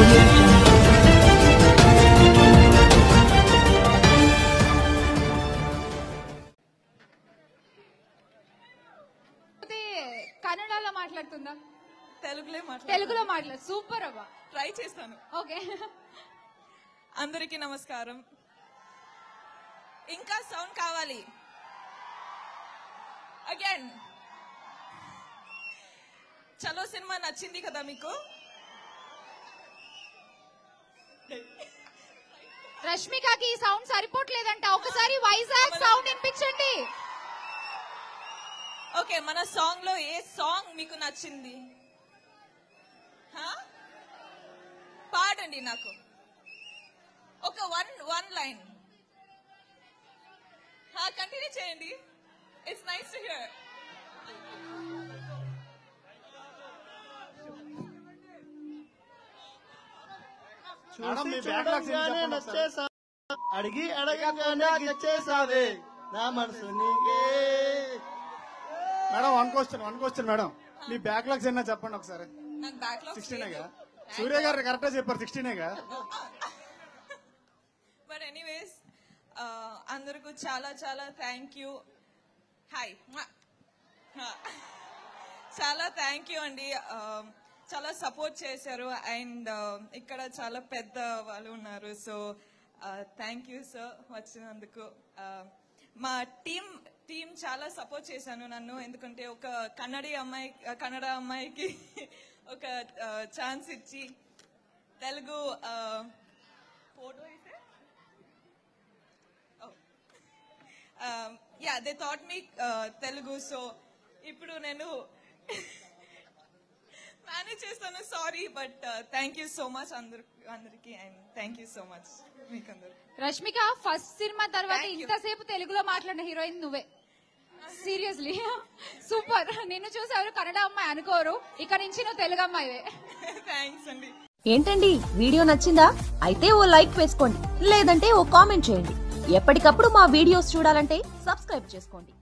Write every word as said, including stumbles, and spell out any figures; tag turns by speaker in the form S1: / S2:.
S1: కన్నడలో మాట్లాడుతుందా?
S2: తెలుగులో మాట్లాడు.
S1: తెలుగులో మాట్లాడు. సూపర్ అవ్వ.
S2: ట్రై చేస్తాను.
S1: ఓకే.
S2: అందరికీ నమస్కారం. ఇంకా సౌండ్ కావాలి. అగైన్. చలో సినిమా నచ్చింది కదా మీకు?
S1: రష్మికకి ఈ సౌండ్ సరిపోట్లేదంట. ఒకసారి వైజాగ్ సౌండ్ వినిపించండి.
S2: ఓకే, మన సాంగ్ లో ఏ సాంగ్ మీకు నచ్చింది? పాడండి నాకు ఒక వన్ వన్ లైన్. కంటిన్యూ చేయండి. It's nice to hear.
S3: అడిగి అడగగానే ఇచ్చేసావే నా మనసు నీకే. Madam one question one question madam, మీ బ్యాక్లాగ్స్ ఎన్నా చెప్పండి ఒకసారి.
S2: నాకు బ్యాక్లాగ్
S3: సిక్స్టీనేగా? సూర్య గారు కరెక్ట్ చెప్పారు, సిక్స్టీనేగా?
S2: బట్ ఎనీవేస్ అందరికీ చాలా చాలా థ్యాంక్ యూ. హాయ్, చాలా థ్యాంక్ యూ అండి. చాలా సపోర్ట్ చేశారు అండ్ ఇక్కడ చాలా పెద్ద వాళ్ళు ఉన్నారు. సో థ్యాంక్ యూ సార్ వచ్చినందుకు. మా టీమ్ టీమ్ చాలా సపోర్ట్ చేశాను నన్ను, ఎందుకంటే ఒక కన్నడి అమ్మాయి కన్నడ అమ్మాయికి ఒక ఛాన్స్ ఇచ్చి తెలుగు ఫోటో అయితే yeah they thought me Telugu. So ఇప్పుడు నేను మేనేజ్ చేస్తాను. Sorry, but thank you so much అందరు అందరికి and thank you so much మీకు అందరు.
S1: రష్మిక ఫస్ట్ సినిమా తర్వాత ఇంతసేపు తెలుగులో మాట్లాడిన హీరోయిన్ నువ్వే. Seriously super. నిన్ను చూసి ఎవరు కన్నడ అమ్మాయి అనుకోరు, ఇక నుంచి నువ్వు తెలుగు అమ్మాయివే.
S2: థ్యాంక్స్ అండి.
S4: ఏంటండి వీడియో నచ్చిందా? అయితే ఓ లైక్ వేసుకోండి, లేదంటే ఓ కామెంట్ చేయండి. ఎప్పటికప్పుడు మా వీడియోస్ చూడాలంటే సబ్స్క్రైబ్ చేసుకోండి.